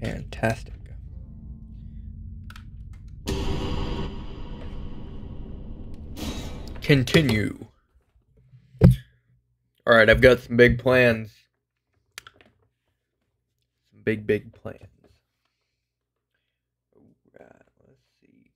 Fantastic. Continue. Alright, I've got some big plans. Some big plans. Alright, let's see.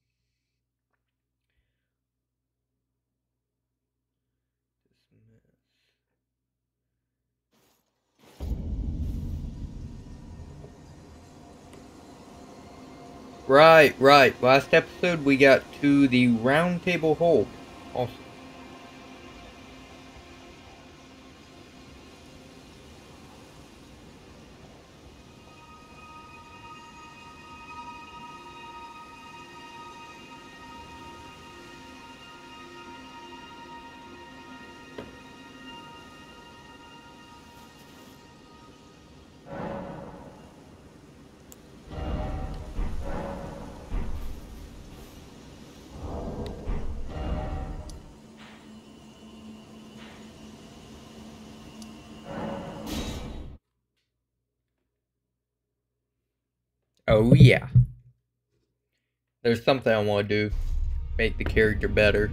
Right. Last episode we got to the Round Table Hold. Awesome. Oh yeah. There's something I want to do. Make the character better.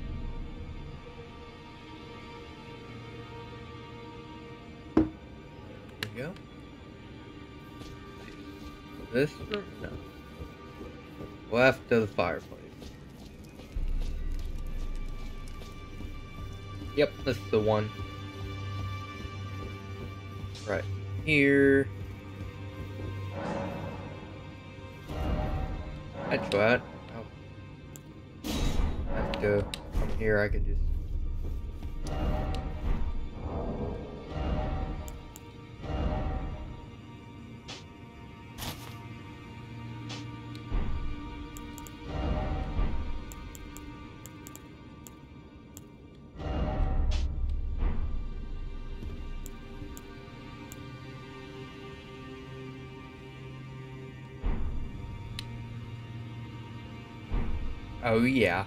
There we go. This room? No. Left of the fireplace. Yep, this is the one. Right here. That's what. I have to come here. I can just. Oh yeah.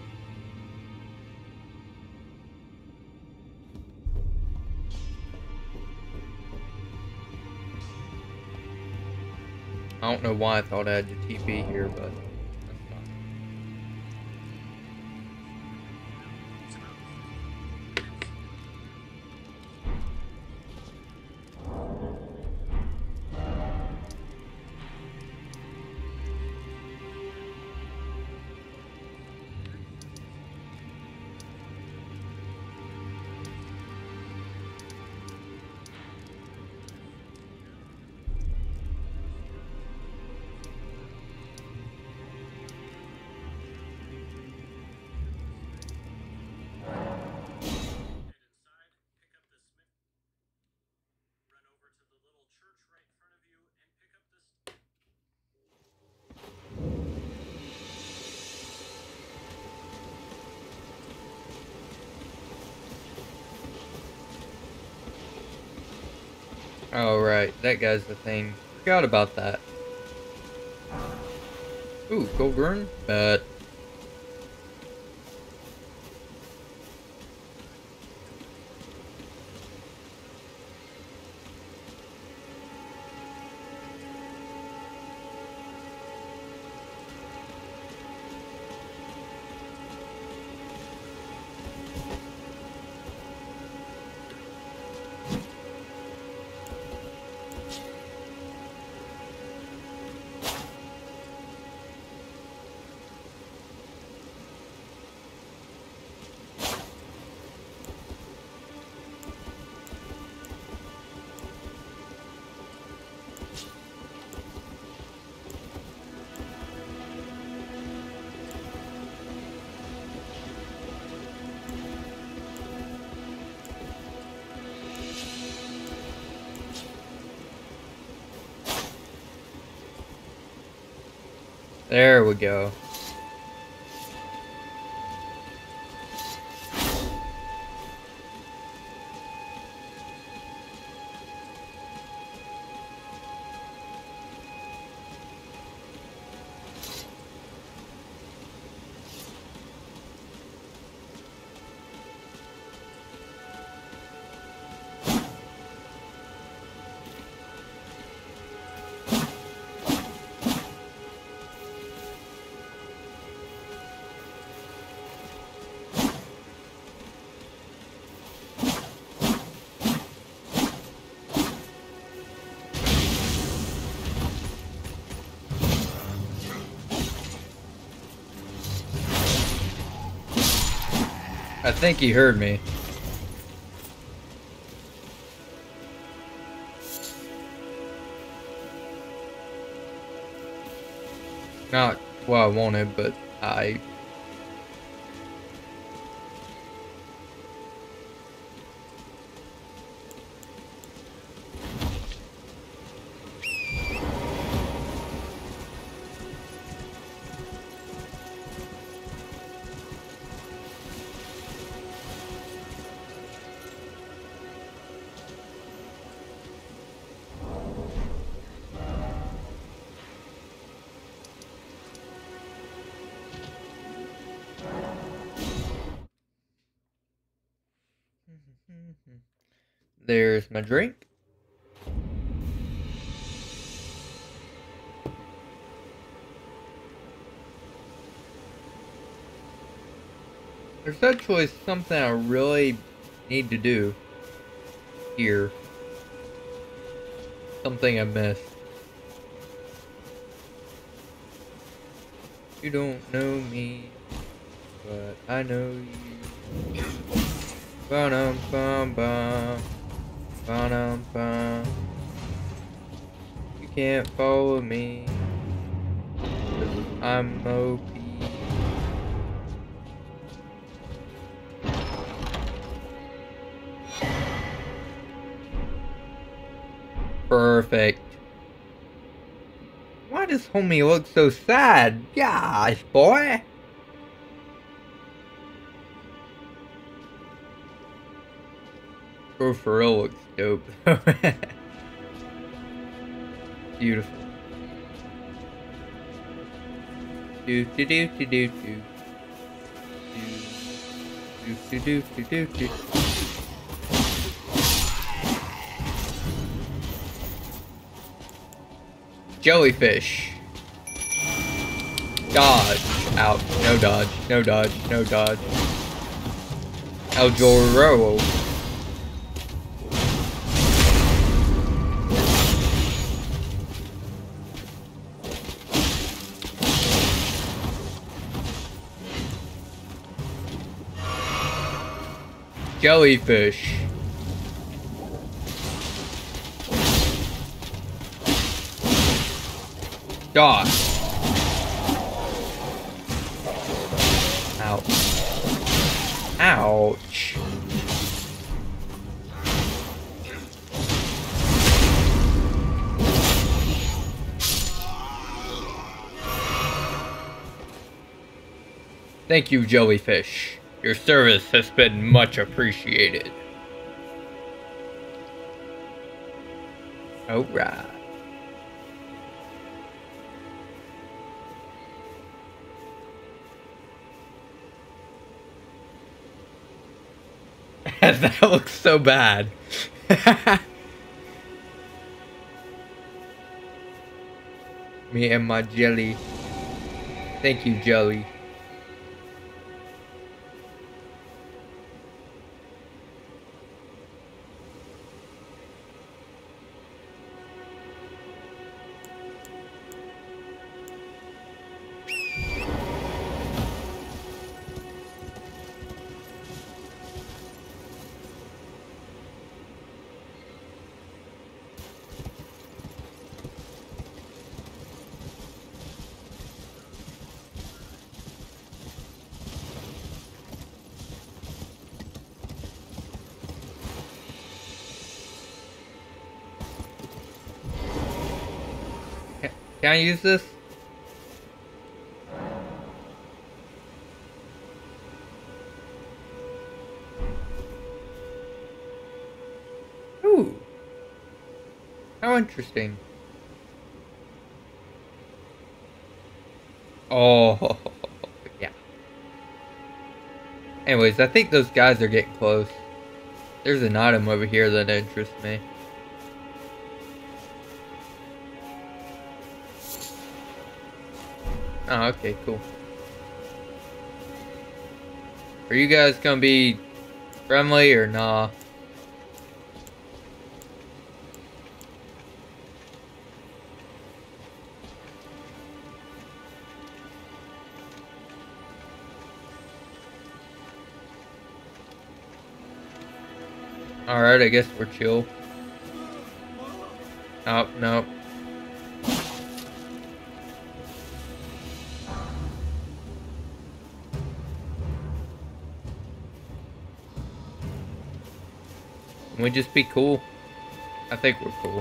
I don't know why I thought I had the TP here, but that's not. Oh right, that guy's the thing. Forgot about that. Ooh, gold rune, but. There we go. I think he heard me. Not what I wanted, but I... There's my drink. There's actually something I really need to do here. Something I missed. You don't know me, but I know you. Ba-dum bum bum. Ba-dum bum. You can't follow me, 'cause I'm OP. Perfect. Why does homie look so sad? Gosh, boy. Bro, for real looks dope. Beautiful. Do do do do do do. Do do do do do. Jellyfish. Dodge. Out. No dodge. No dodge. No dodge. El Jorro. Jellyfish. Dodge. Ouch. Ouch. Thank you, Jellyfish. Your service has been much appreciated. Alright. That looks so bad. Me and my jelly. Thank you, Jelly. Can I use this? Ooh. How interesting. Oh, yeah. Anyways, I think those guys are getting close. There's an item over here that interests me. Oh, okay, cool. Are you guys gonna be friendly or nah? Alright, I guess we're chill. Oh, no. Can we just be cool? I think we're cool.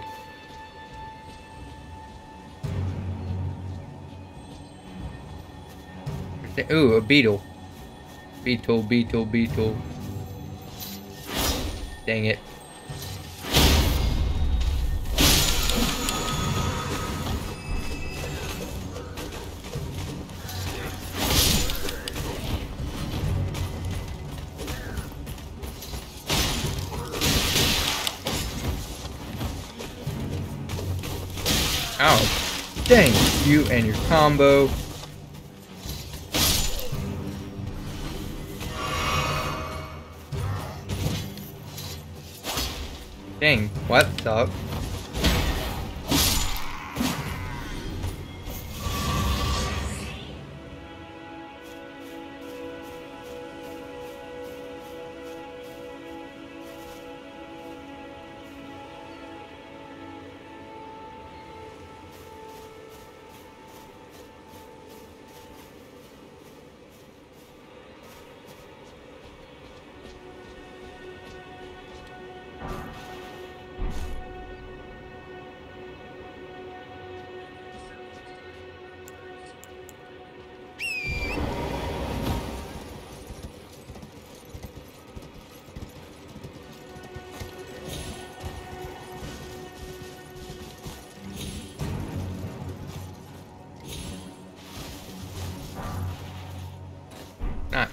Ooh, a beetle. Beetle, beetle, beetle. Dang it. Oh, dang, you and your combo. Dang, what the? Nice.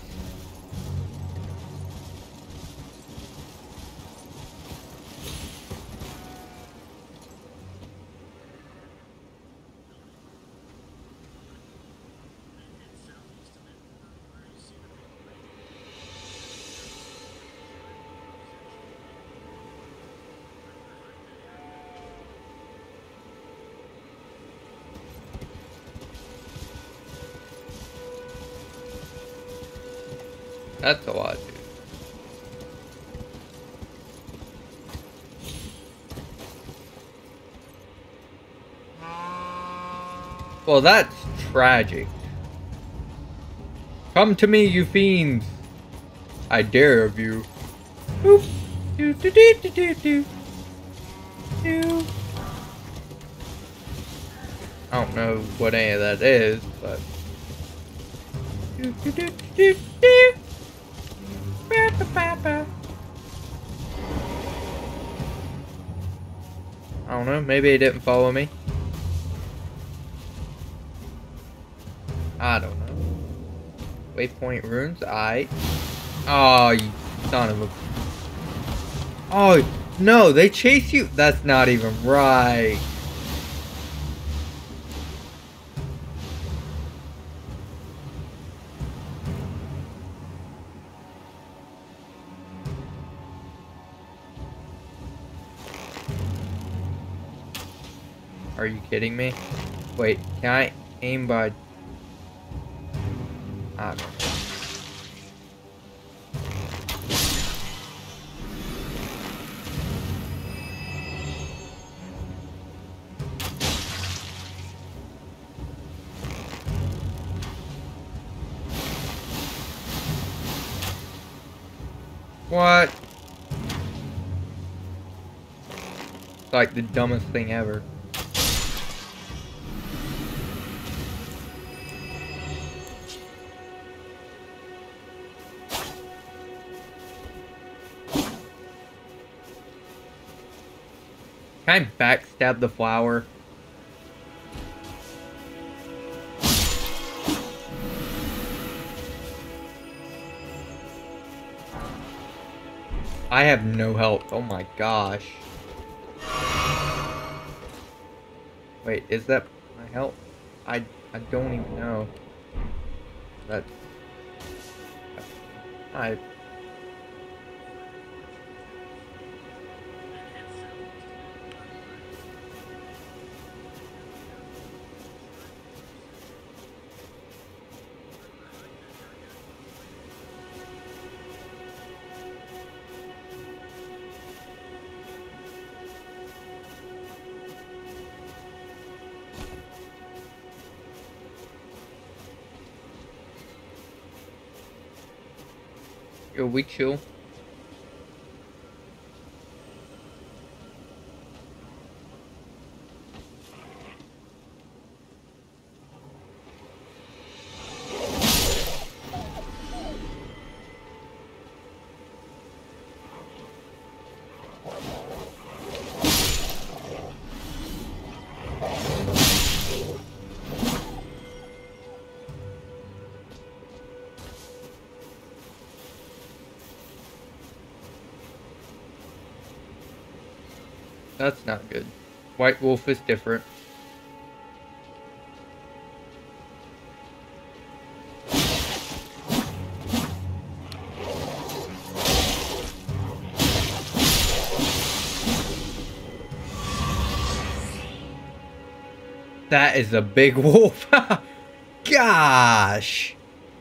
That's a lot, dude. Well, that's tragic. Come to me, you fiends! I dare of you. Boop. Do do do do do do. Do. I don't know what any of that is, but. Do do do do do. Ba ba ba ba. I don't know. Maybe he didn't follow me. I don't know. Waypoint runes. Oh, you son of a. Oh no! They chase you. That's not even right. Are you kidding me? Wait, can I aim by... I don't know. What? It's like the dumbest thing ever. Can I backstab the flower? I have no health. Oh my gosh. Wait, is that my health? I don't even know. That's... I... Yo, we chill. That's not good. White Wolf is different. That is a big wolf. Gosh.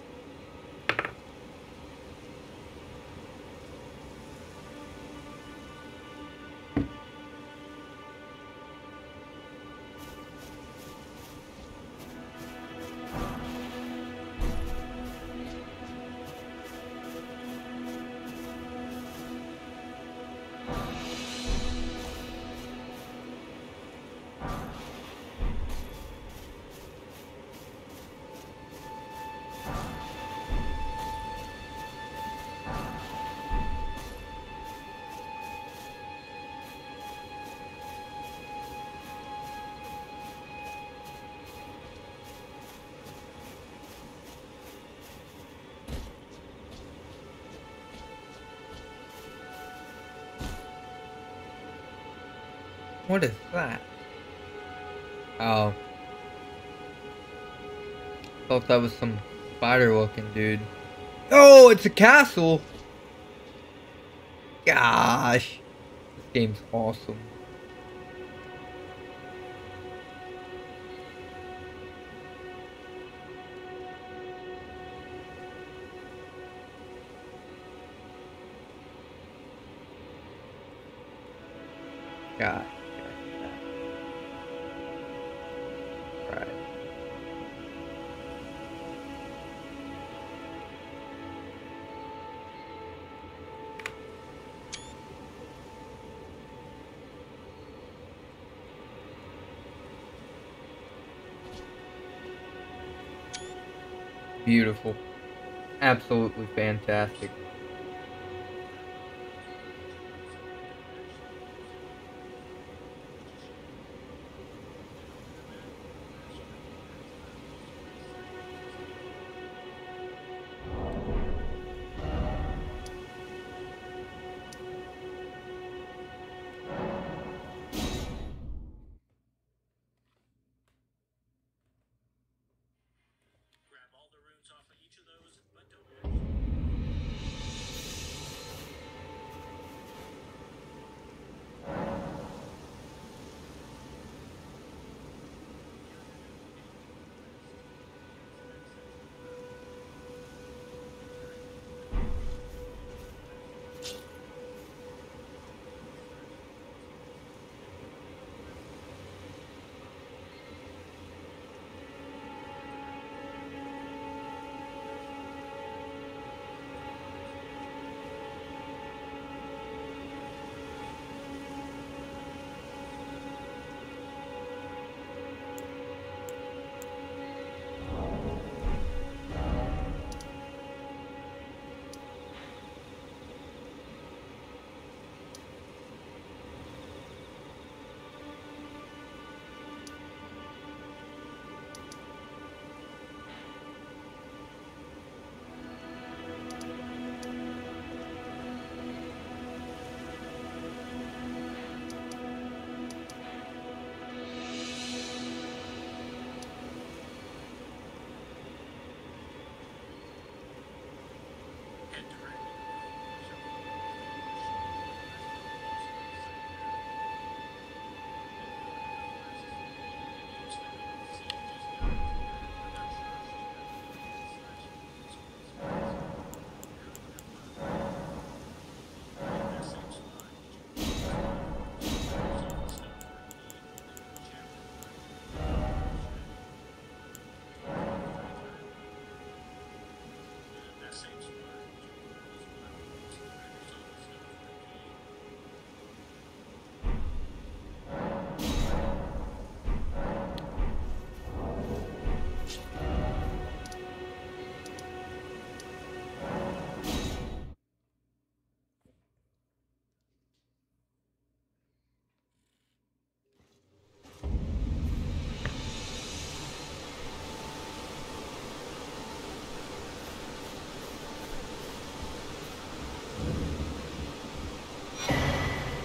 What is that? Oh. Thought that was some spider looking dude. Oh, it's a castle! Gosh. This game's awesome. God. Right. Beautiful. Absolutely fantastic.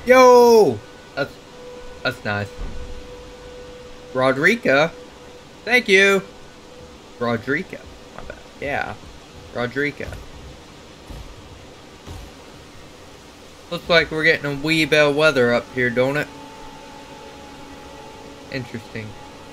Yo! That's nice. Rodrika. Thank you. Rodrika. My bad. Yeah. Rodrika. Looks like we're getting a wee bit of weather up here, don't it? Interesting.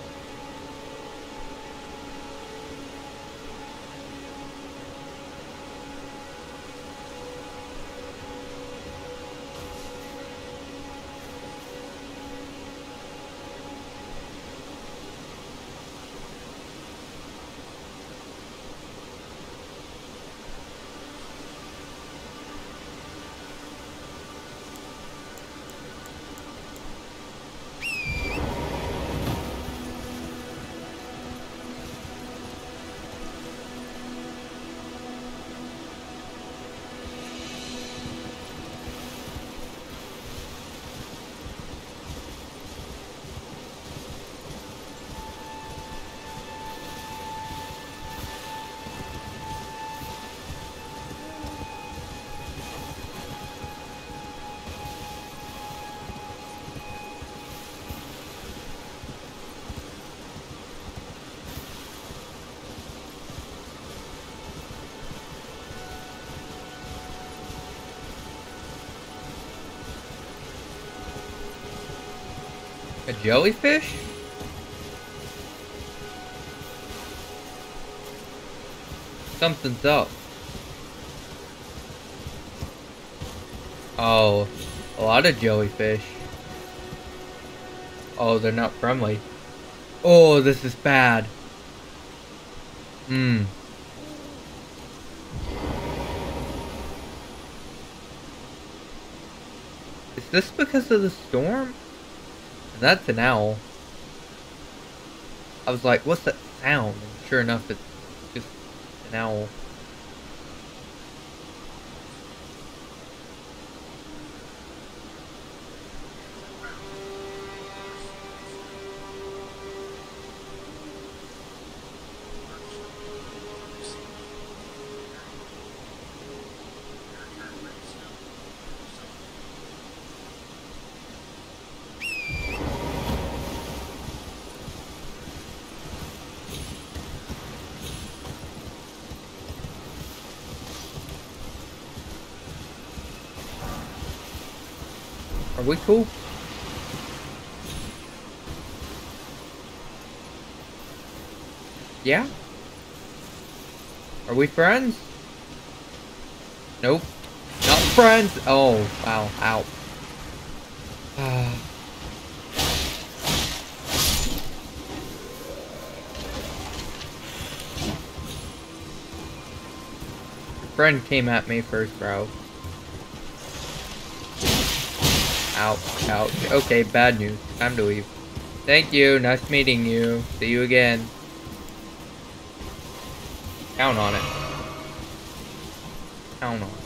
A jellyfish? Something's up. Oh, a lot of jellyfish. Oh, they're not friendly. Oh, this is bad. Hmm. Is this because of the storm? That's an owl. I was like, what's that sound? And sure enough, it's just an owl. Are we cool? Yeah? Are we friends? Nope. Not friends! Oh, wow. Ow. Your friend came at me first, bro. Ouch, ouch. Okay, bad news. Time to leave. Thank you. Nice meeting you. See you again. Count on it. Count on it.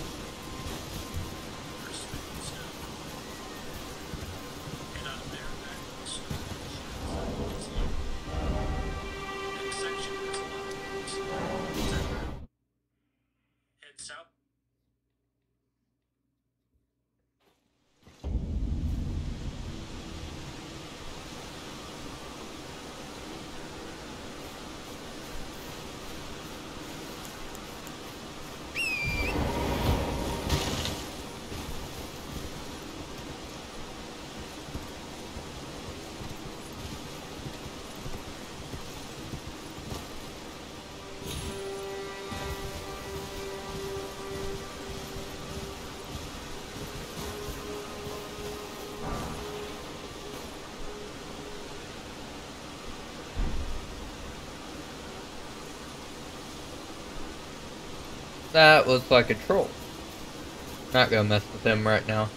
That was like a troll. Not gonna mess with him right now.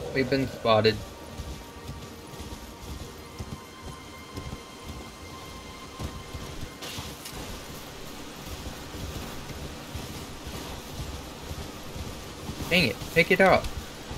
We've been spotted. Dang it, pick it up.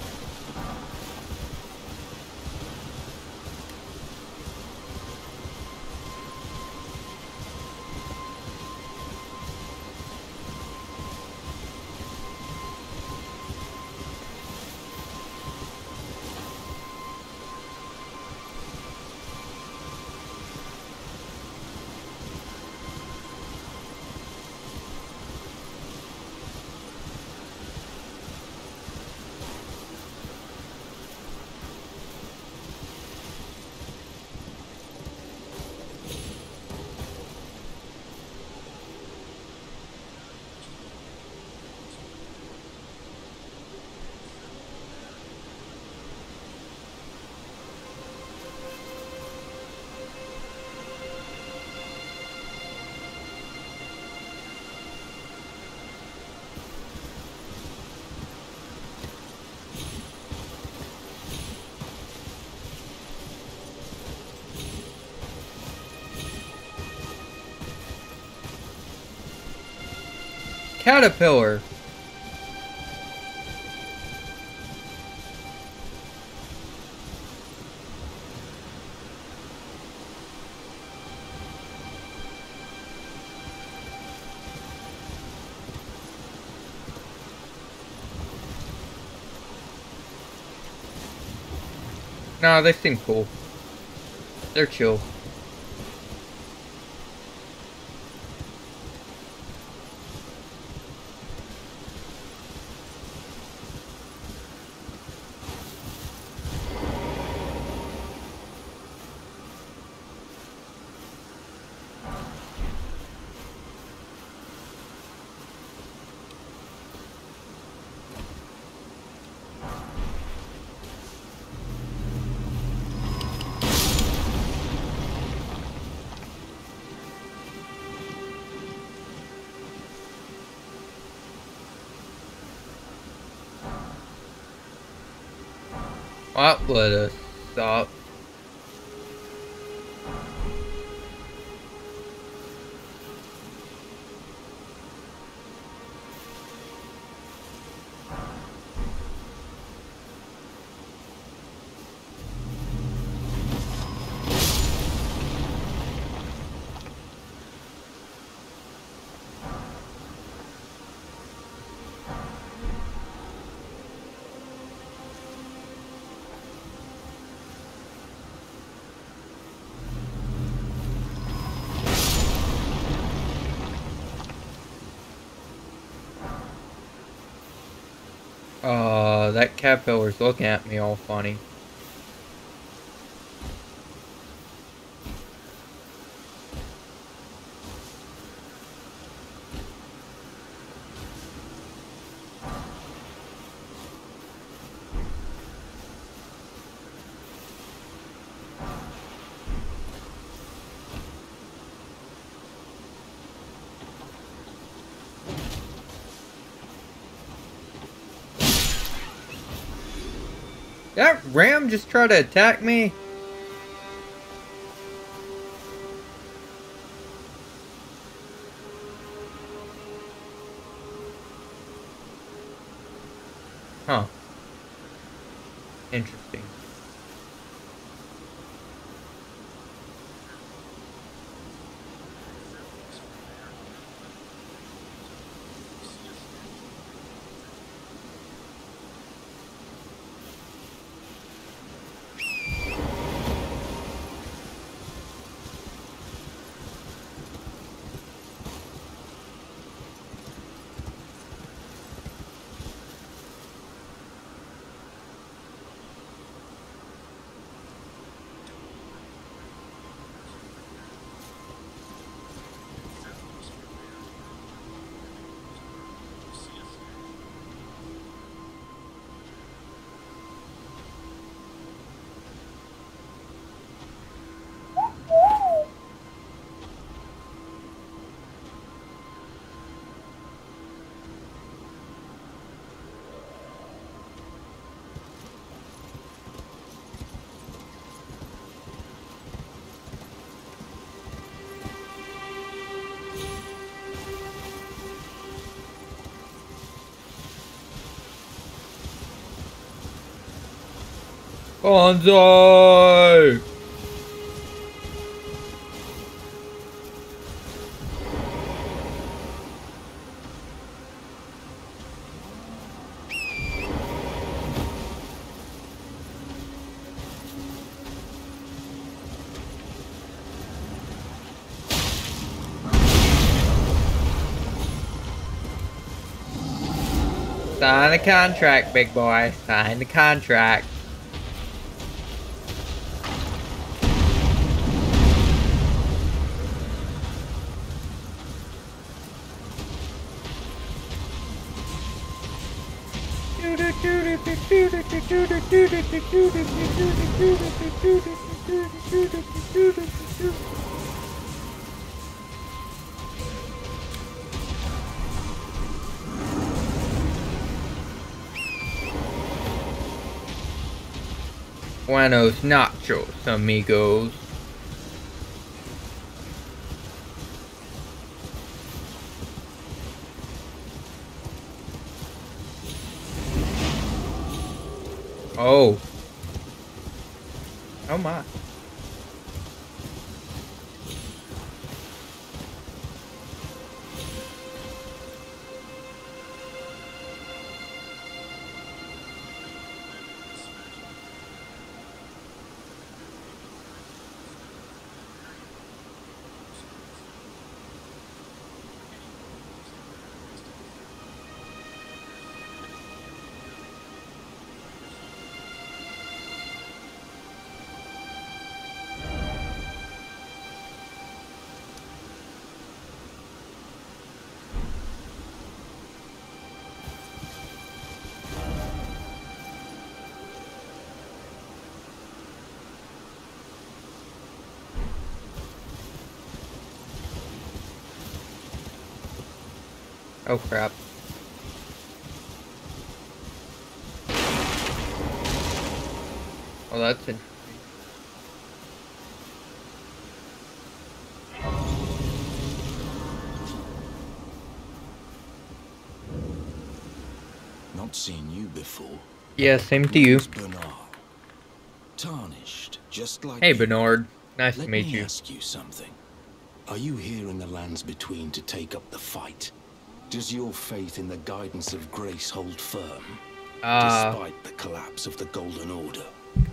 Caterpillar. Nah, they seem cool. They're chill. Well, let us stop. That caterpillar's looking at me all funny. That ram just tried to attack me? Huh. Interesting. Bonsai! Sign the contract, big boy. Sign the contract. Buenos nachos, amigos. Oh. Oh my. Oh crap. Oh, that's interesting. Not seen you before. Yeah, same to you. Bernard. Tarnished, just like Hey, you. Bernard. Nice to Let meet me you. ask you something. Are you here in the lands between to take up the fight? Does your faith in the guidance of grace hold firm, despite the collapse of the Golden Order?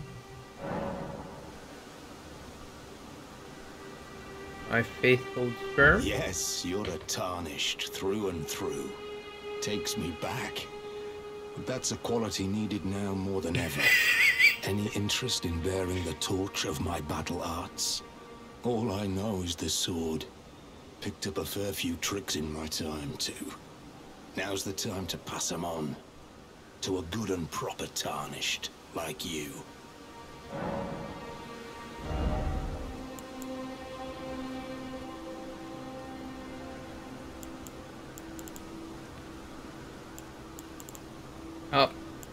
My faith holds firm? Yes, you're a Tarnished through and through. Takes me back. But that's a quality needed now more than ever. Any interest in bearing the torch of my battle arts? All I know is the sword. Picked up a fair few tricks in my time, too. Now's the time to pass them on. To a good and proper Tarnished, like you. Oh.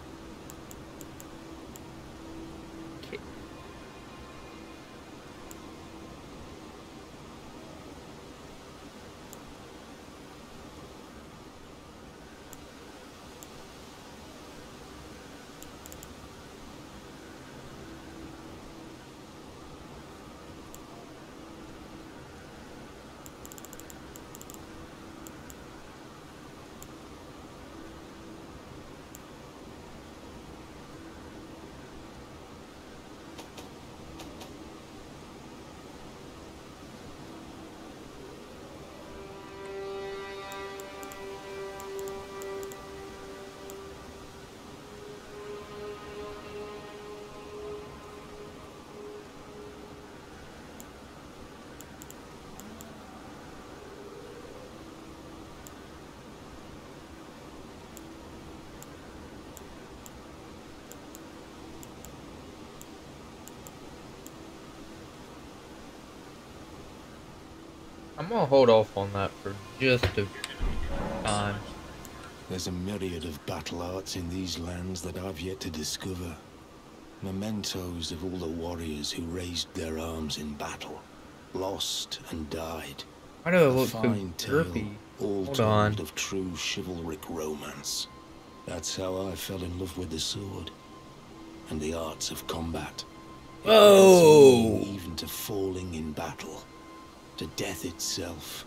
I'm gonna hold off on that for just a time. There's a myriad of battle arts in these lands that I've yet to discover. Mementos of all the warriors who raised their arms in battle, lost and died. Why do I A look so fine tale, derpy? all Hold told on. of true chivalric romance. That's how I fell in love with the sword. and the arts of combat. Whoa! Even to falling in battle, to death itself.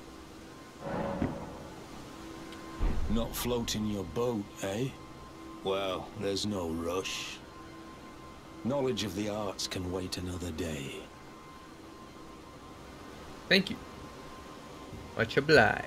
Not floating your boat, eh? Well, there's no rush. Knowledge of the arts can wait another day. Thank you. Much obliged.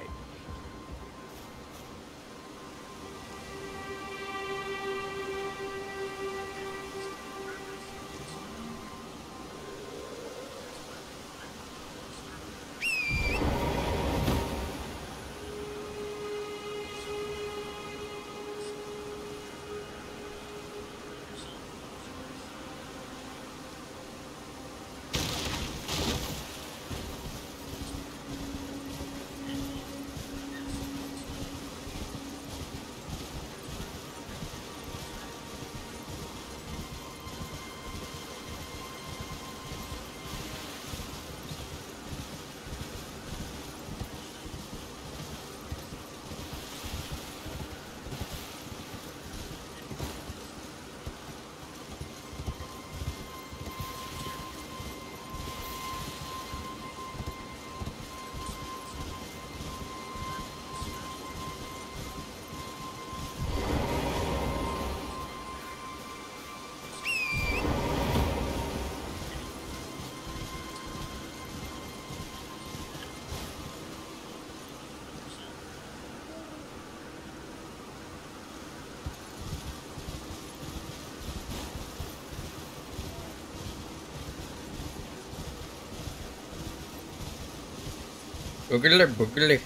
Boogly, boogly.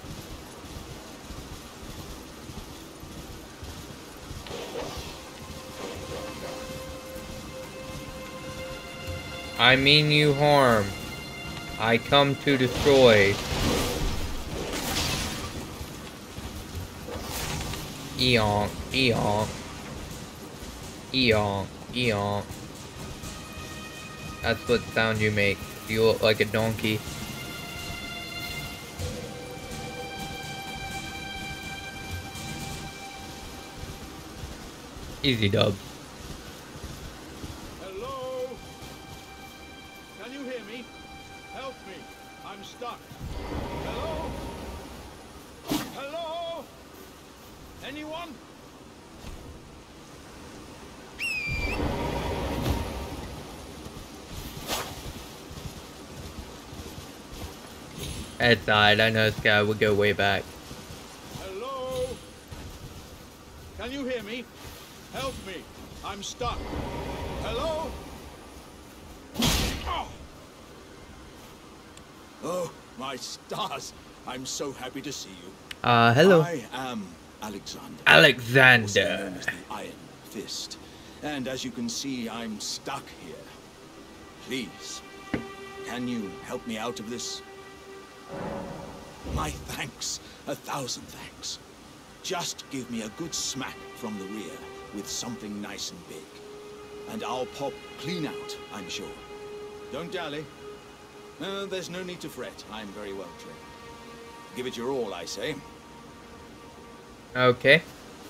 I mean you harm. I come to destroy. Eonk, eonk. Eonk, eonk. That's what sound you make. You look like a donkey. Easy dub. Hello? Can you hear me? Help me. I'm stuck. Hello? Hello? Anyone? Head side, I know this guy would go way back. Hello? Can you hear me? Help me. I'm stuck. Hello? Oh! Oh, my stars. I'm so happy to see you. Hello. I am Alexander. Alexander. Also known as the Iron Fist. And as you can see, I'm stuck here. Please, can you help me out of this? My thanks. 1,000 thanks. Just give me a good smack from the rear with something nice and big. And I'll pop clean out, I'm sure. Don't dally. There's no need to fret. I'm very well trained. Give it your all, I say. Okay.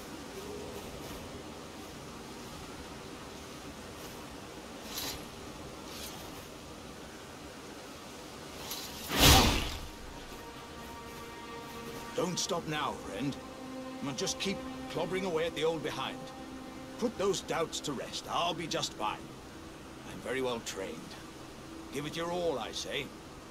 Don't stop now, friend. Just keep clobbering away at the old behind. Put those doubts to rest. I'll be just fine. I'm very well trained. Give it your all, I say.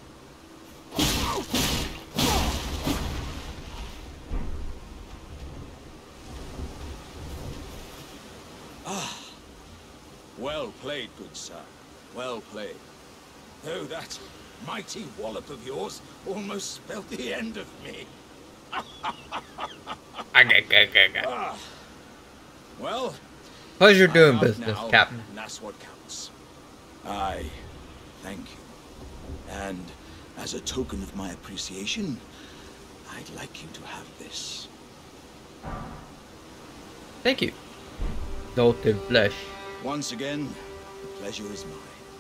Ah. Well played, good sir. Well played. Though that mighty wallop of yours almost spelled the end of me. Ah. Well, Pleasure doing I'm out business, now, Captain. and that's what counts. I thank you. And as a token of my appreciation, I'd like you to have this. Thank you. Salted flesh. Once again, the pleasure is mine.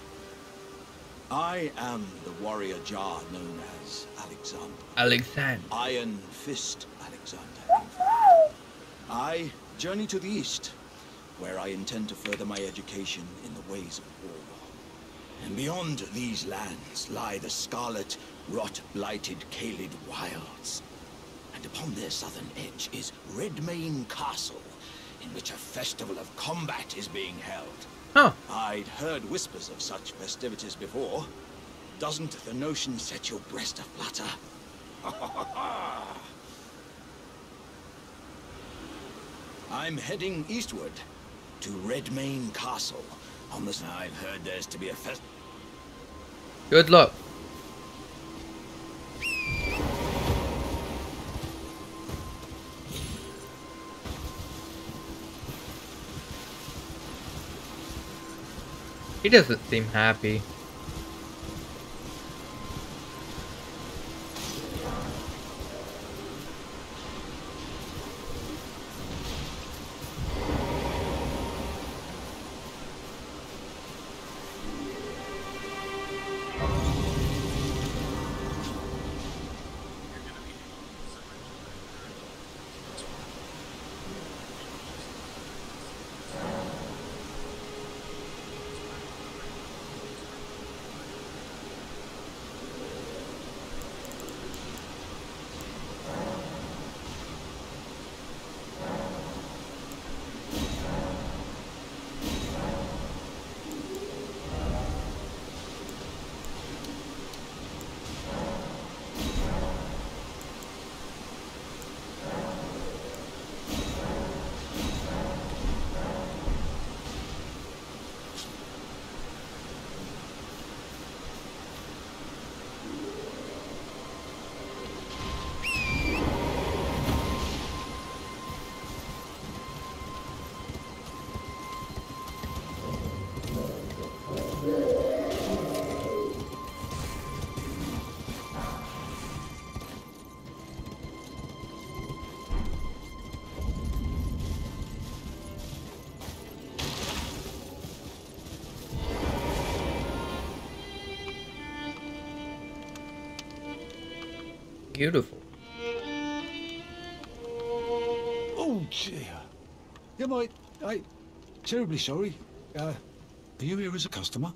I am the warrior Jar known as Alexander. Alexander. Iron Fist Alexander. I journey to the east, where I intend to further my education in the ways of war. And beyond these lands lie the scarlet, rot-blighted Caelid wilds. And upon their southern edge is Redmane Castle, in which a festival of combat is being held. Huh. I'd heard whispers of such festivities before. Doesn't the notion set your breast aflutter? I'm heading eastward to Redmane Castle. On the I've heard there's to be a fest. Good luck. He doesn't seem happy. Beautiful. Oh dear. Yeah, I terribly sorry. Are you here as a customer?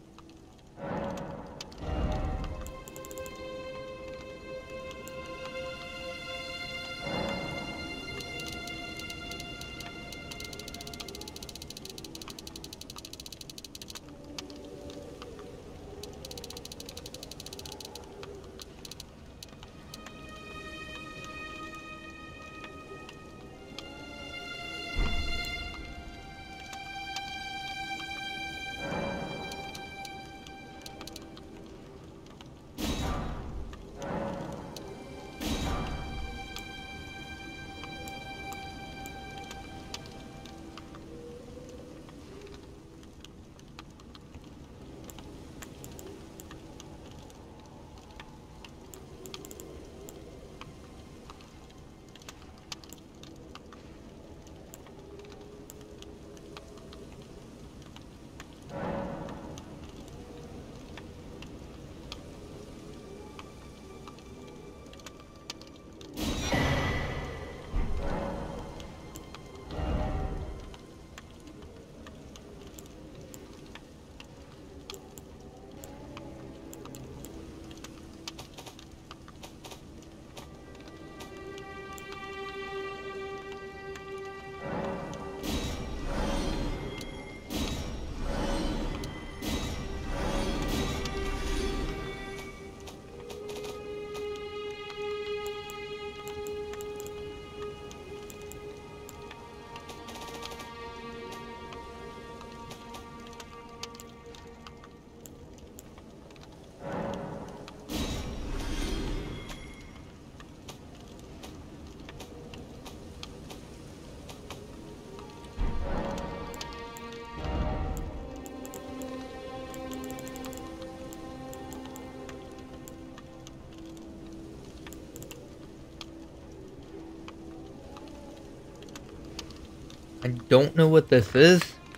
I don't know what this is,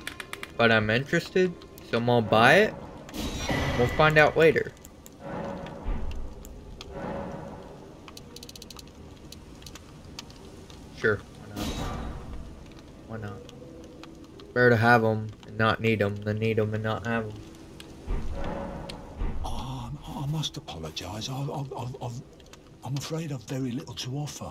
but I'm interested, so I'm gonna buy it. We'll find out later. Sure, why not? Why not? Better to have them and not need them than need them and not have them. I must apologise. I'm afraid I've very little to offer.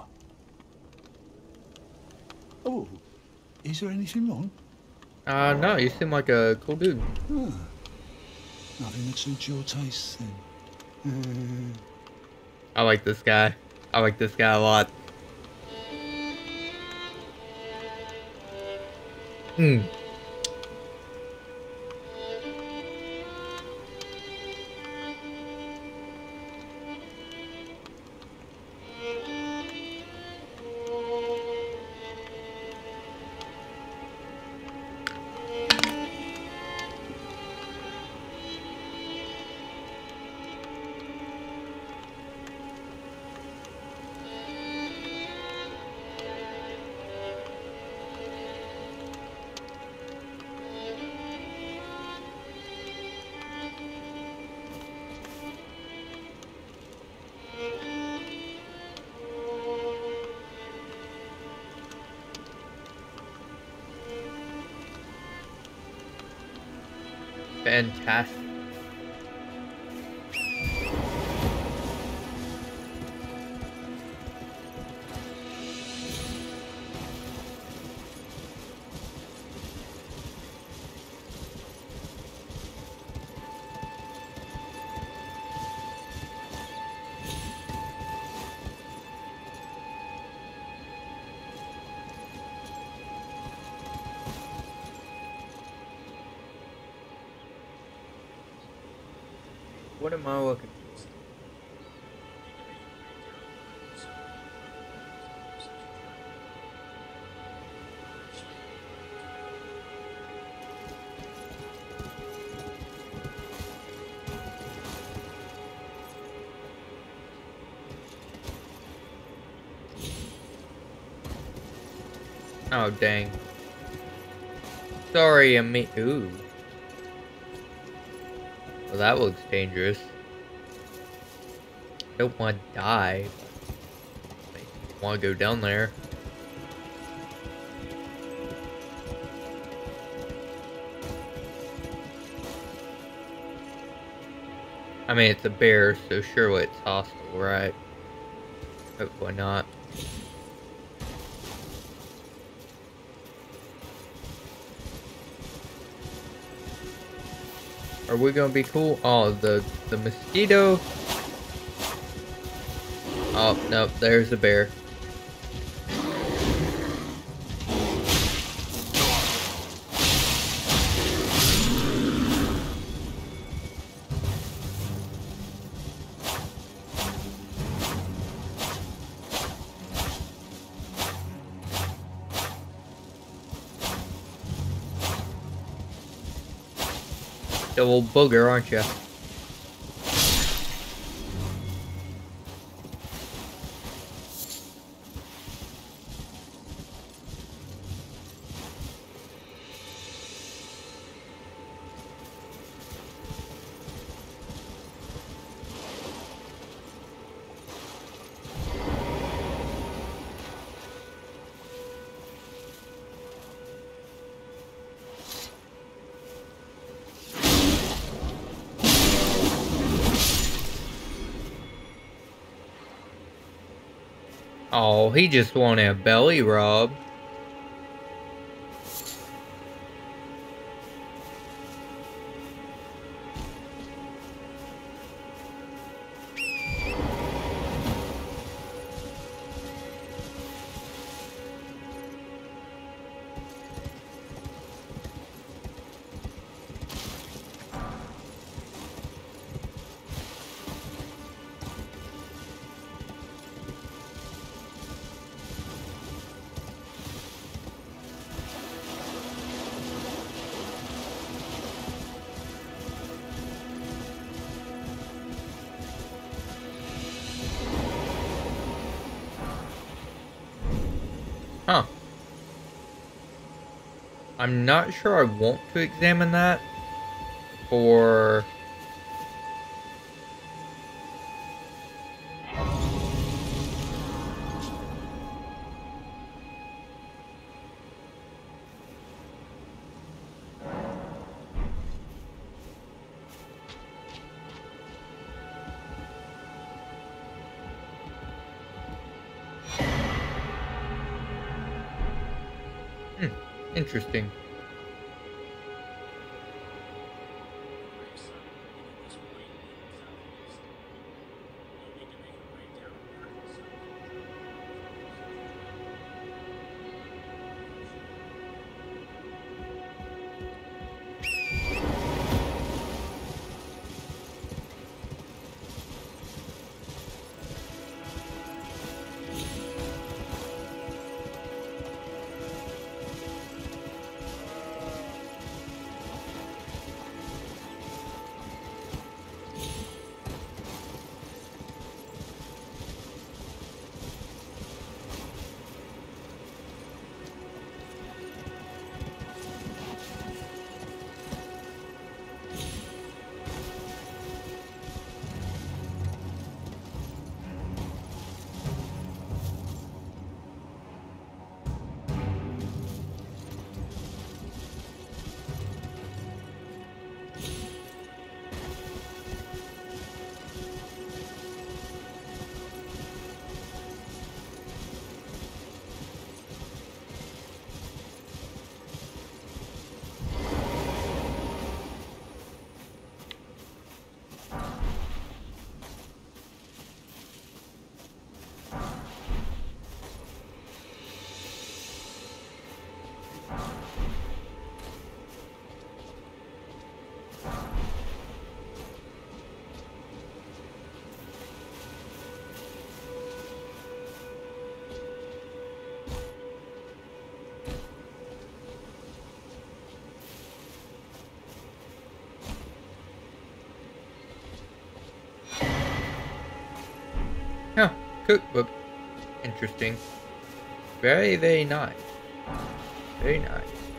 Oh, is there anything wrong? No, you seem like a cool dude. Huh. Nothing that suits your taste, then. I like this guy. I like this guy a lot. Hmm. Fantastic. What am I looking for? Oh, dang. Sorry, ooh. Well, that looks dangerous. I don't want to die. I want to go down there. I mean, it's a bear, so surely it's hostile, right? Hopefully not. Are we gonna be cool? Oh, the mosquito. Oh, no, there's a bear. Double booger, aren't you? Oh, he just wanted a belly rub. Huh. I'm not sure I want to examine that for... Interesting. Huh, cookbook. Interesting. Very, very nice. Very nice.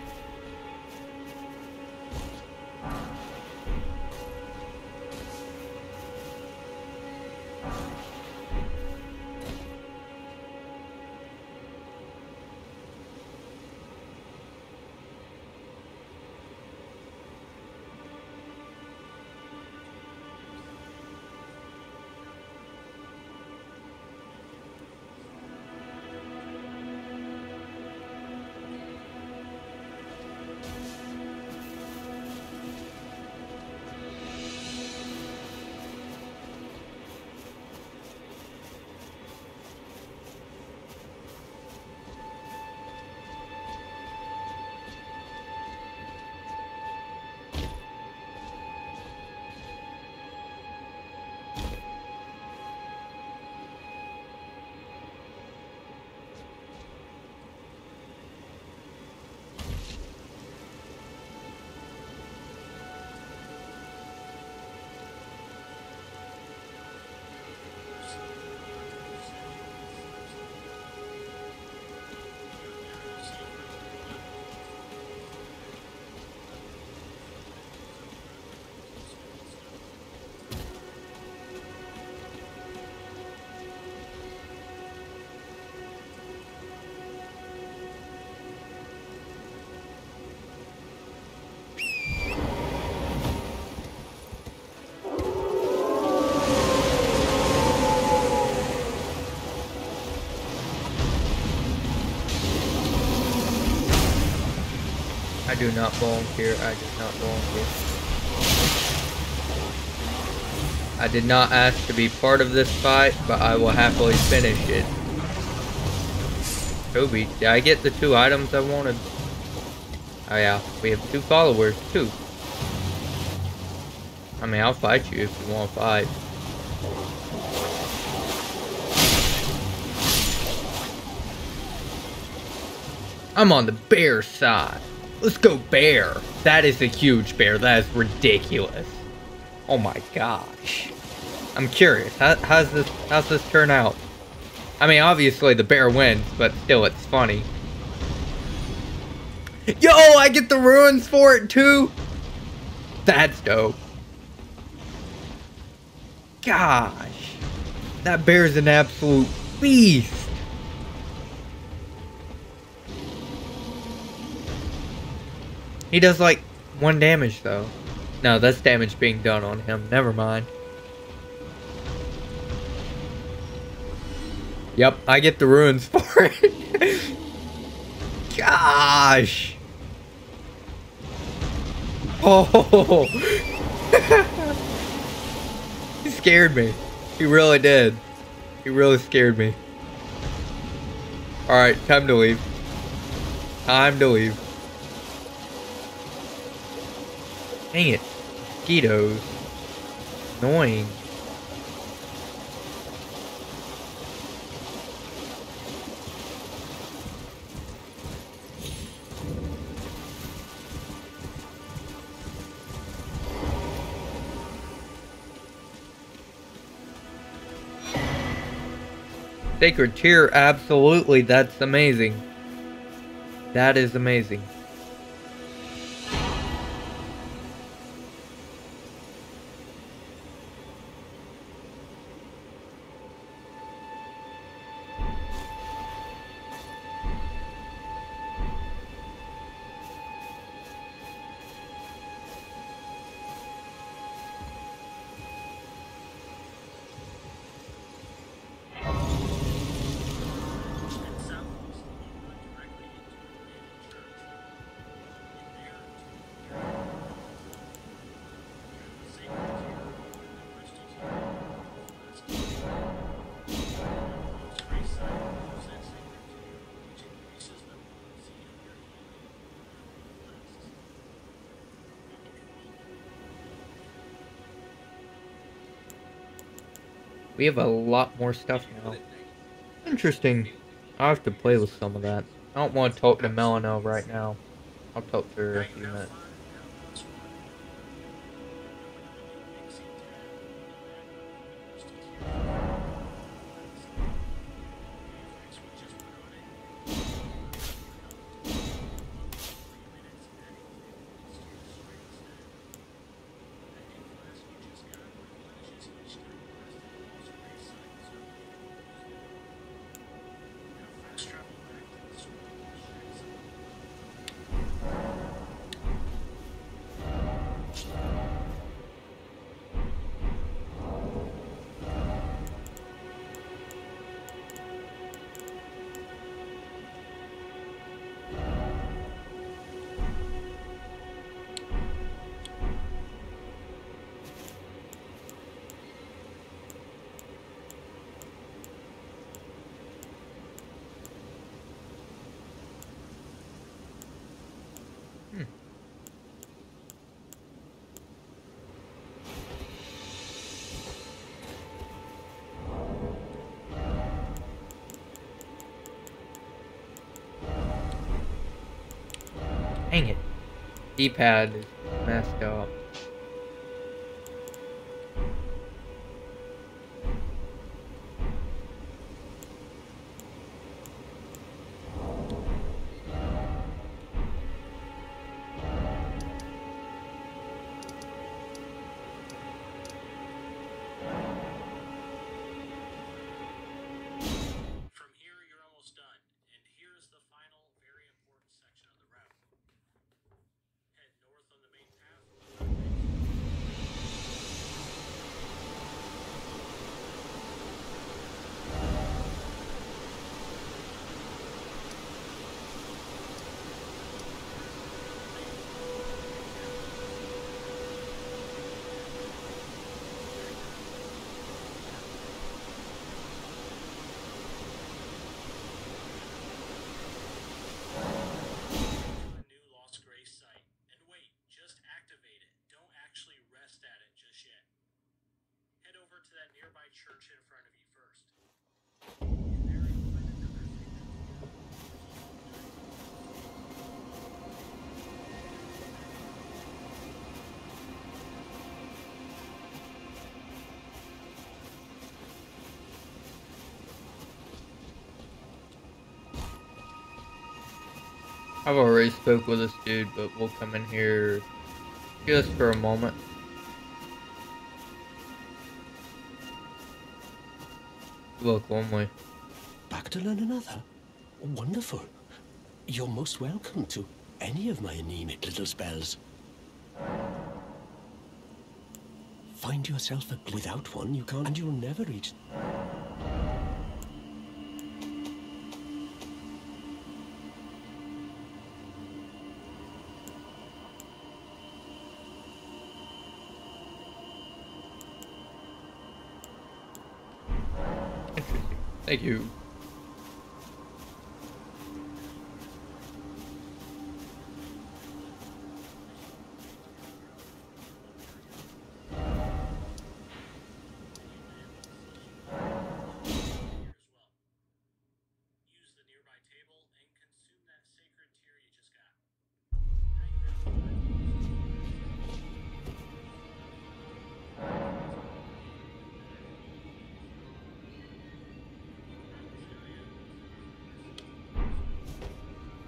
I do not volunteer. I do not volunteer. I did not ask to be part of this fight, but I will happily finish it. Toby, did I get the 2 items I wanted? Oh yeah, we have 2 followers, too. I mean, I'll fight you if you want to fight. I'm on the bear side. Let's go bear. That is a huge bear. That is ridiculous. Oh my gosh. I'm curious. How's this turn out? I mean, obviously the bear wins, but still, it's funny. Yo, I get the ruins for it too. That's dope. Gosh, that bear's an absolute beast. He does like 1 damage though. No, that's damage being done on him. Never mind. Yep, I get the ruins for it. Gosh. Oh! He scared me. He really did. He really scared me. Alright, time to leave. Time to leave. Dang it. Mosquitoes. Annoying. Sacred Tear, absolutely, that's amazing. That is amazing. We have a lot more stuff now. Interesting. I'll have to play with some of that. I don't want to talk to Melano right now. I'll talk to her in a few minutes. Dang it. D-pad is messed up. From here, you're almost done, and here's the final, very important section of the route. Head north on the main path. The new Lost Grace site. And wait, just activate it. Don't actually rest at it just yet. Head over to that nearby church in front of you first. In there you'll find another I've already spoke with this dude, but we'll come in here just for a moment. Look, one way. Back to learn another? Wonderful. You're most welcome to any of my anemic little spells. Find yourself without one, you can't, and you'll never reach. Interesting. Thank you. Use the nearby table and consume that sacred tear you just got. Now you have 5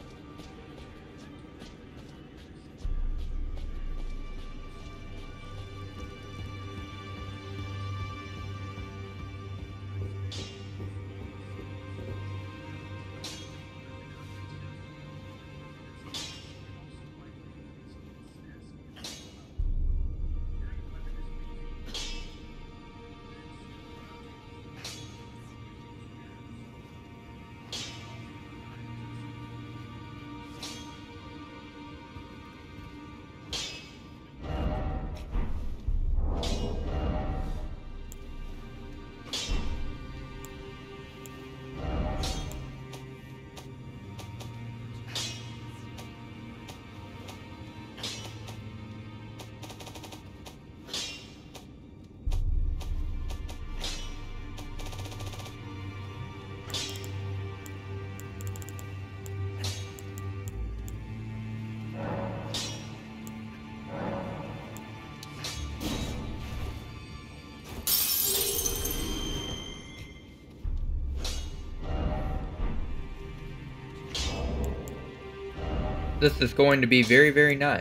This is going to be very, very nice.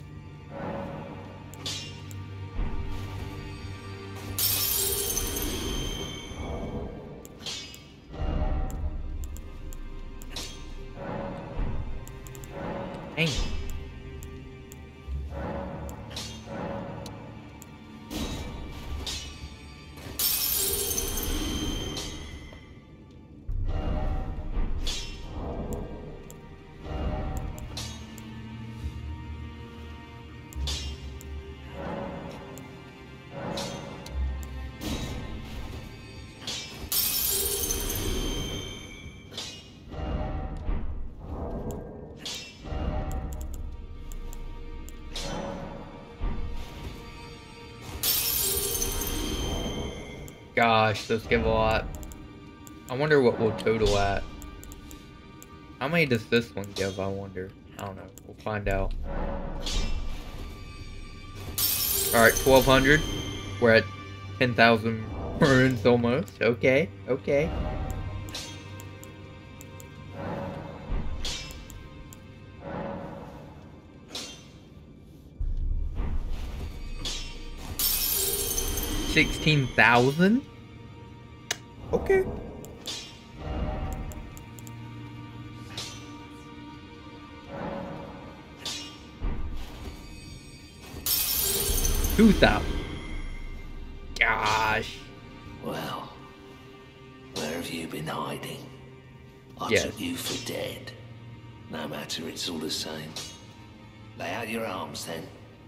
Dang. 'Gosh, those give a lot. I wonder what we'll total at. How many does this one give, I wonder? I don't know. We'll find out. Alright, 1,200. We're at 10,000 runes almost. Okay, okay. $16,000? Okay. $2,000. Gosh. Well, where have you been hiding? I Yes. took you for dead. No matter, it's all the same. Lay out your arms then.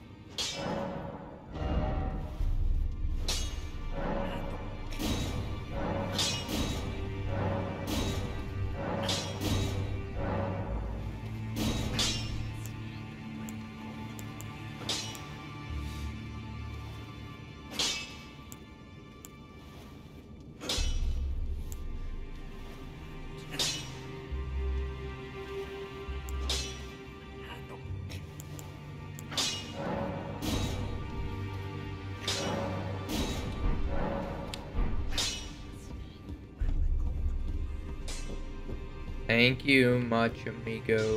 Thank you much, amigo.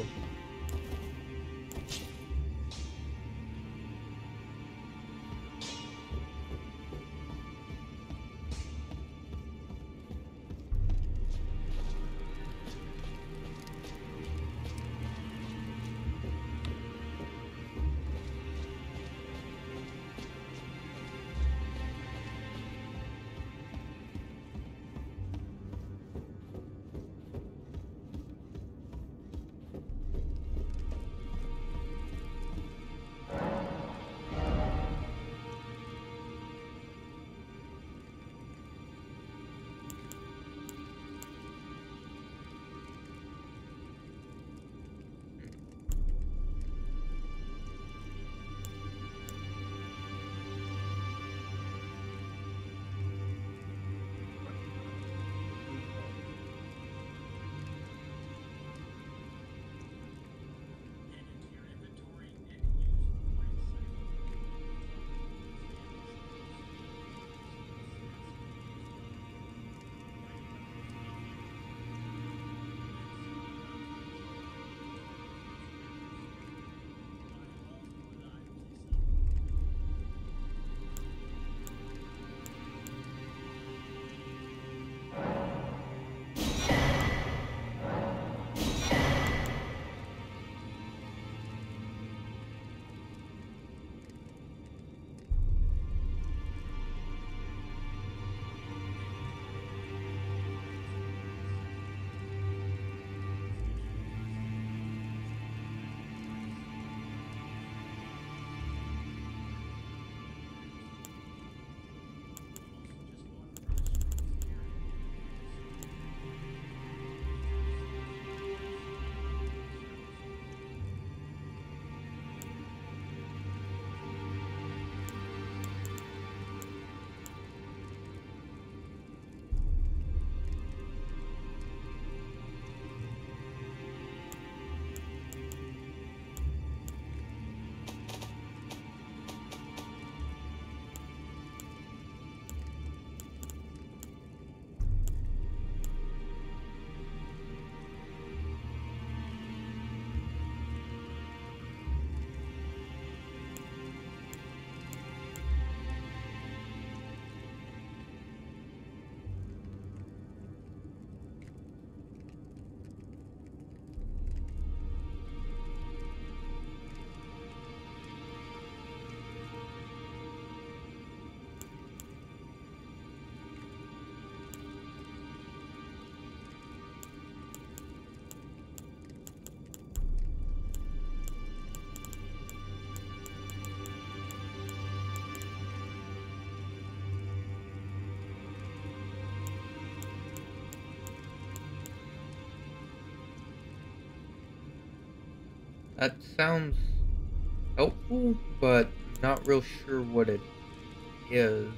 That sounds helpful, but not real sure what it is.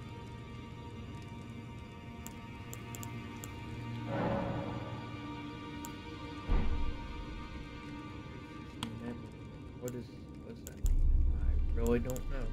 What does that mean? I really don't know.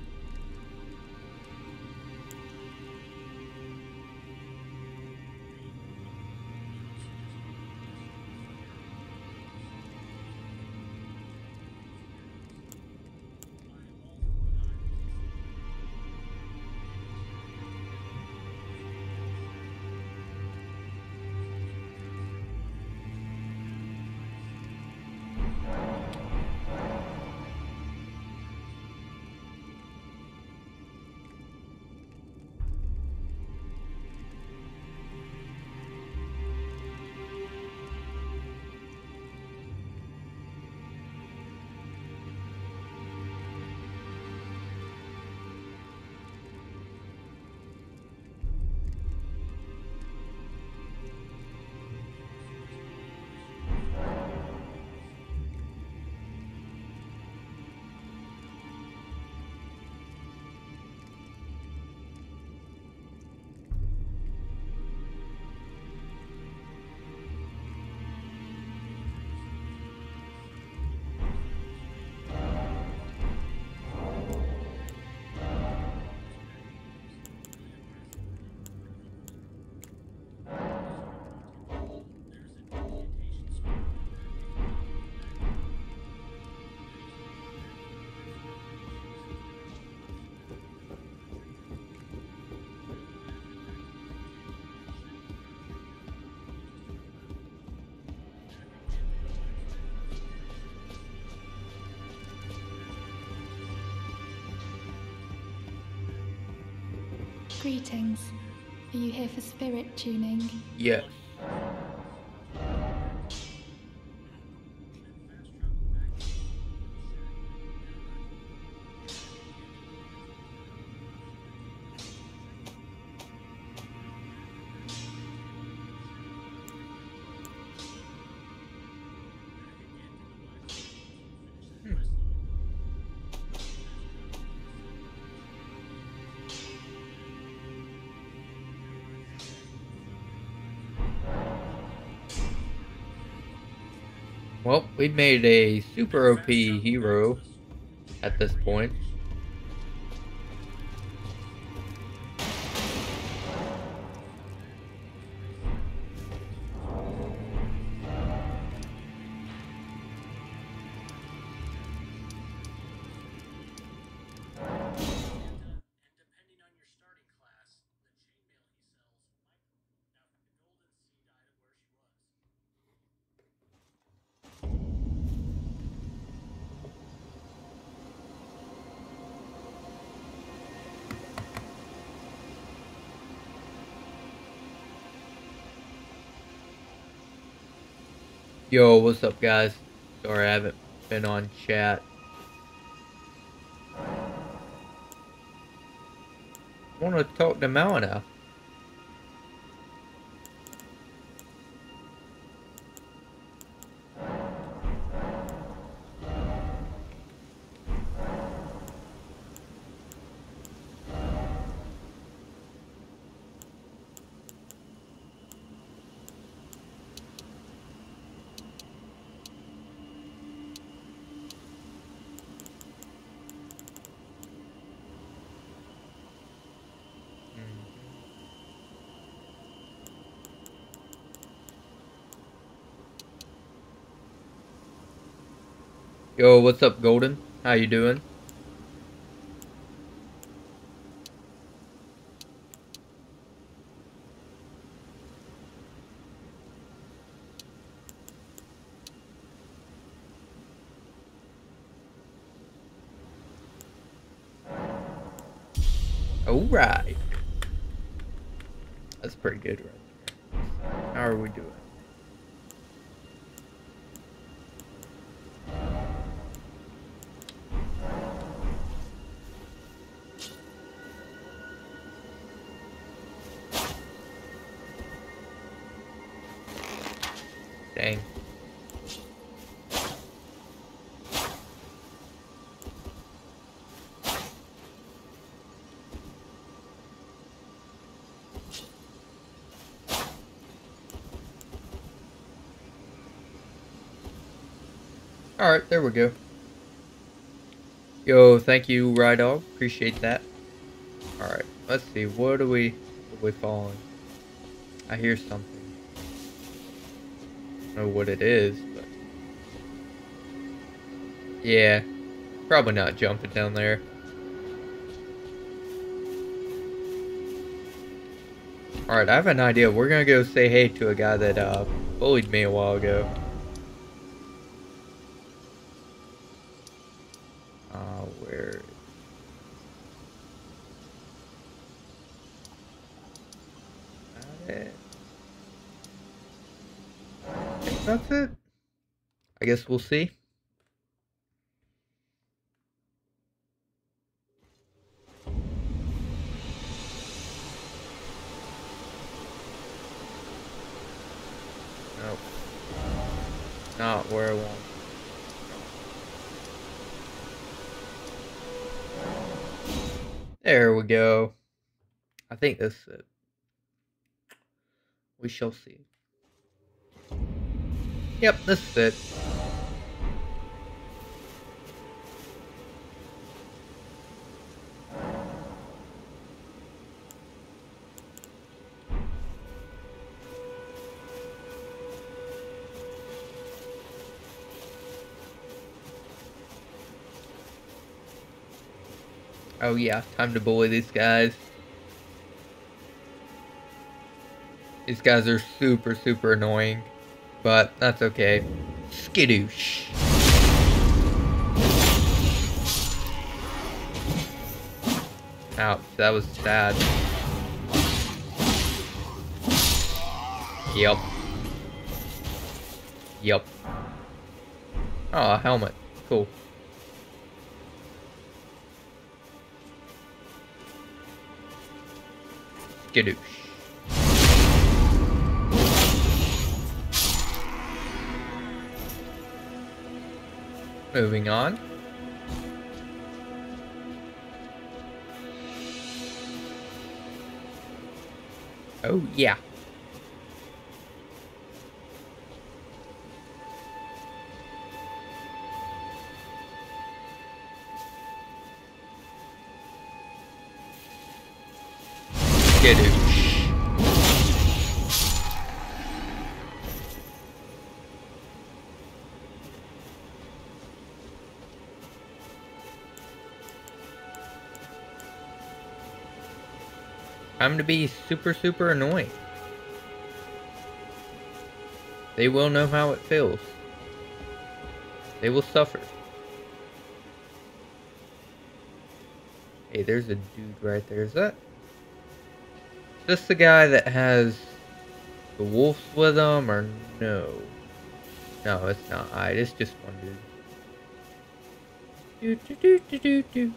Greetings. Are you here for spirit tuning? Yes. Well, we've made a super OP hero at this point. Yo, what's up, guys? Sorry I haven't been on chat. I want to talk to Mal now. Yo, what's up, Golden? How you doing? Alright. That's pretty good right there. How are we doing? Dang. Alright, there we go. Yo, thank you, Rydog. Appreciate that. Alright, let's see. What are we following? I hear something. I don't know what it is, but... yeah. Probably not jumping down there. Alright, I have an idea. We're gonna go say hey to a guy that bullied me a while ago. Where... I think that's it. I guess we'll see. Nope. Not where I want. There we go. I think this is it. We shall see. Yep, this is it. Oh yeah, time to bully these guys. These guys are super, super annoying. But that's okay. Skidoosh. Ouch, that was sad. Yep. Yep. Oh, a helmet. Cool. Skidoosh. Moving on. Oh, yeah. Skidoosh. Time to be super, super annoying. They will know how it feels. They will suffer. Hey, there's a dude right there. Is this the guy that has the wolves with him, or no? No, it's not. Alright, it's just one dude. Do.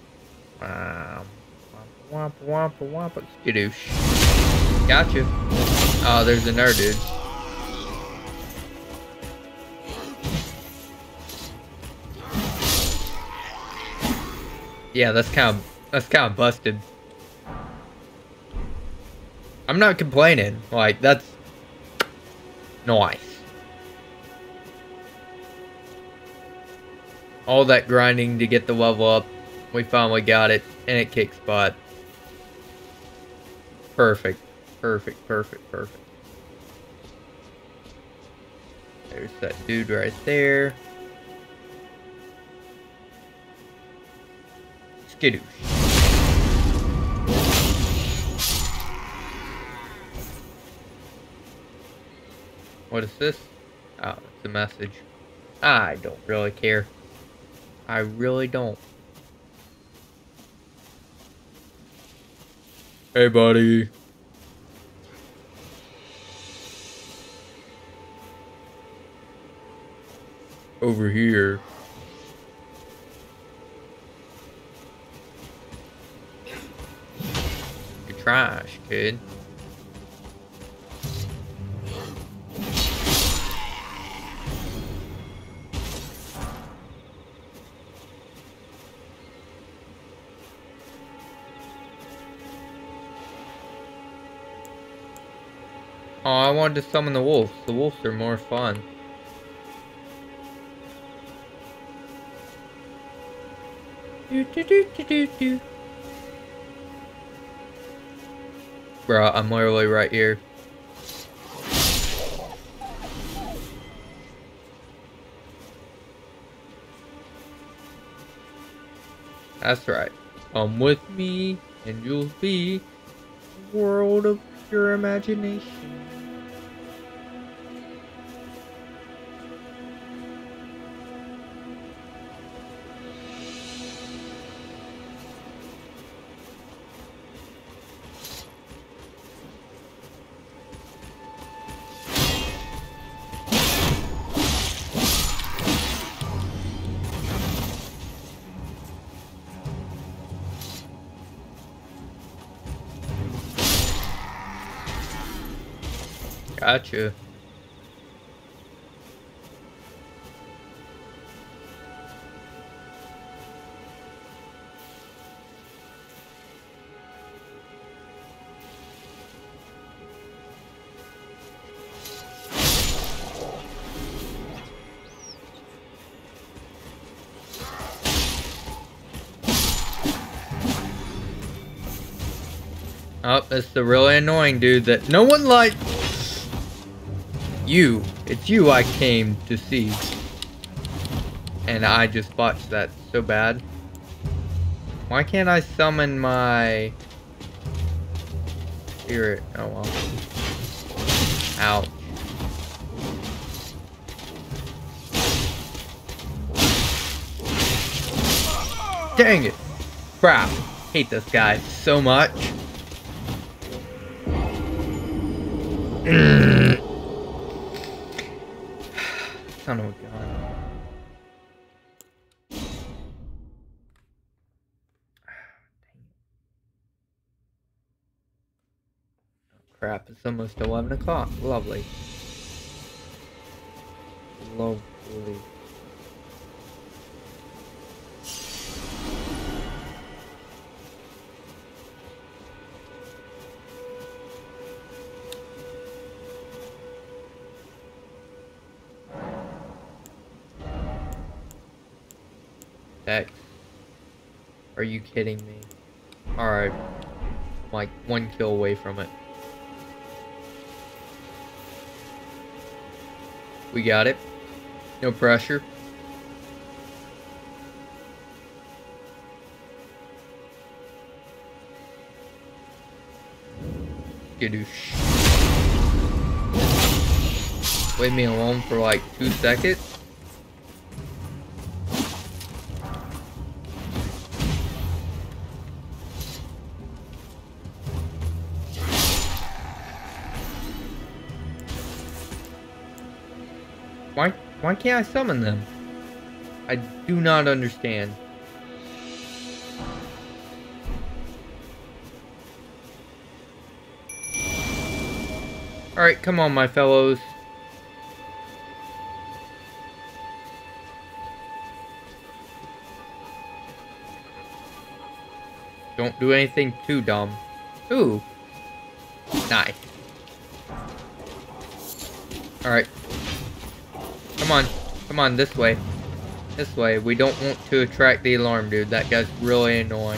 Wampa, skidoosh. Gotcha. Oh, there's another dude. Yeah, that's kind of busted. I'm not complaining. Like, that's nice. All that grinding to get the level up, we finally got it, and it kicks butt. Perfect. Perfect, perfect, perfect. There's that dude right there. Skidoosh. What is this? Oh, it's a message. I don't really care. I really don't. Hey, buddy. Over here. You're trash, kid. Oh, I wanted to summon the wolves. The wolves are more fun. Do, do, do, do, do, do. Bro, I'm literally right here. That's right. Come with me, and you'll see a world of pure imagination. Gotcha. Oh, that's the really annoying dude that no one likes. You. It's you I came to see. And I just botched that so bad. Why can't I summon my spirit? Oh well. Ouch. Dang it. Crap. Hate this guy so much. Son of a gun. Crap, it's almost 11 o'clock. Lovely. Lovely. X. Are you kidding me? Alright. Like, 1 kill away from it. We got it. No pressure. Skadoosh. Leave me alone for like 2 seconds. Why can't I summon them? I do not understand. Alright, come on, my fellows. Don't do anything too dumb. Ooh. Nice. Alright. Come on, this way. This way. We don't want to attract the alarm, dude. That guy's really annoying.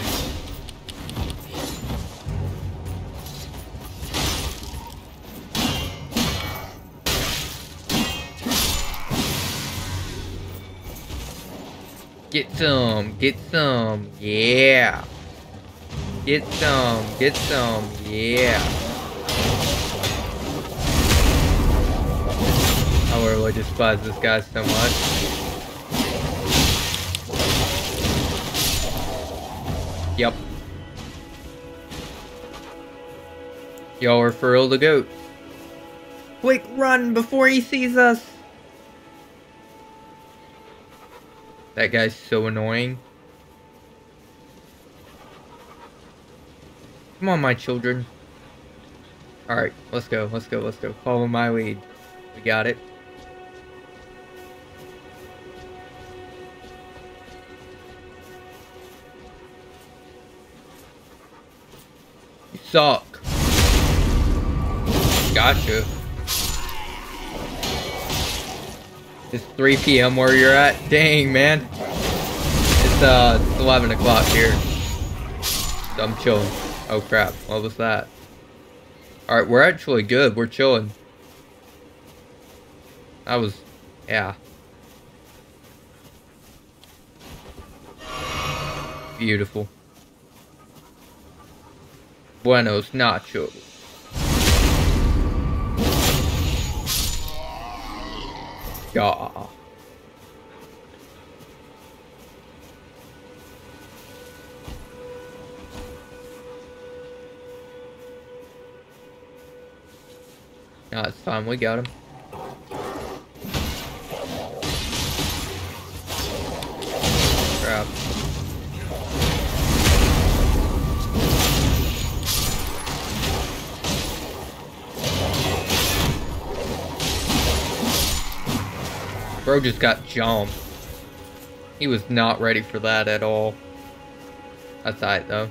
Get some, yeah. Get some, yeah. I really despise this guy so much. Yep. Y'all are for real the goat. Quick, run before he sees us! That guy's so annoying. Come on, my children. Alright, let's go. Follow my lead. We got it. You suck. Gotcha. It's 3 p.m. where you're at? Dang, man. It's It's 11 o'clock here. So I'm chilling. Oh crap, what was that? Alright, we're actually good. We're chilling. That was... yeah. Beautiful. Buenos nachos. Yeah. No, it's fine. We got him. Crap. Bro just got jumped. He was not ready for that at all. That's alright though.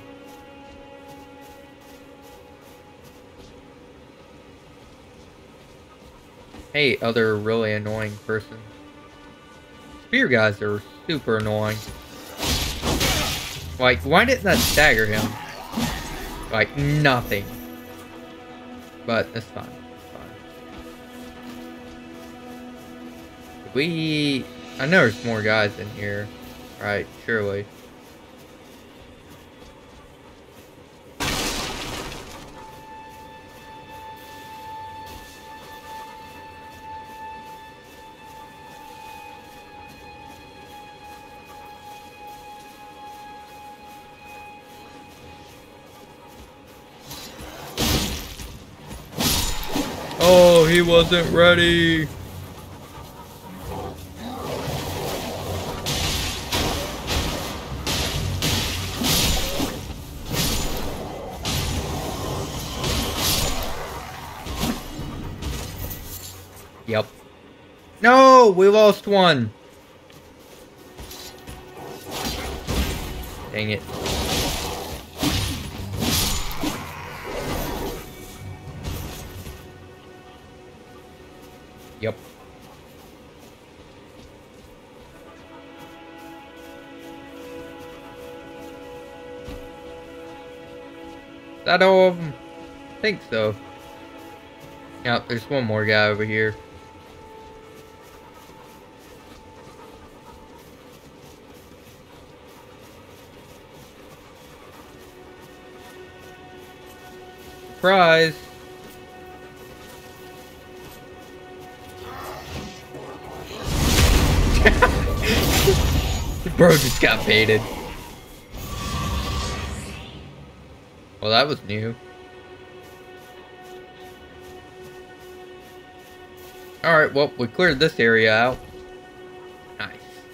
Hey, other really annoying person. Spear guys are super annoying. Like, why didn't that stagger him? Like, nothing. But, it's fine. It's fine. I know there's more guys in here. Right, surely. Oh, he wasn't ready. Yep. No, we lost one. Dang it. Yep. Is that all of them? I think so. Yep, there's one more guy over here. Surprise! Bro just got baited. Well, that was new. Alright, well, we cleared this area out. Nice.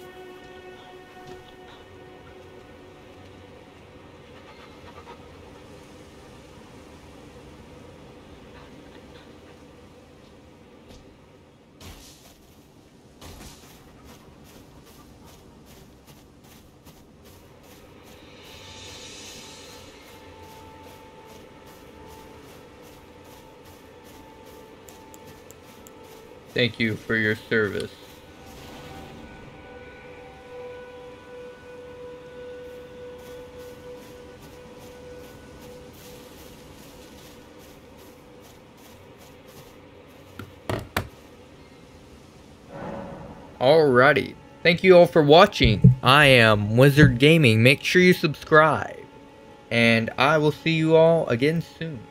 Thank you for your service. Alrighty. Thank you all for watching. I am Wizard Gaming. Make sure you subscribe. And I will see you all again soon.